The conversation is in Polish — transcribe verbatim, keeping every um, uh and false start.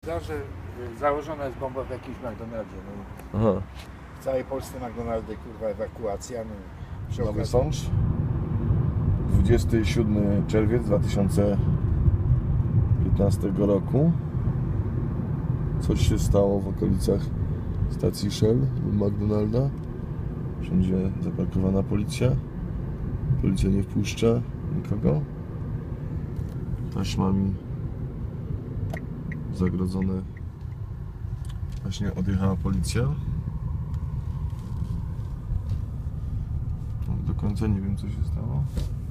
Że założona jest bomba w jakimś McDonaldzie. No. Aha. W całej Polsce McDonaldy, kurwa, ewakuacja. No, przy Nowy okazji... Sącz. dwudziestego siódmego czerwca dwa tysiące piętnastego roku. Coś się stało w okolicach stacji Shell lub McDonalda. Wszędzie zaparkowana policja. Policja nie wpuszcza nikogo. Taśmami zagrodzone. Właśnie odjechała policja. Do końca nie wiem, co się stało.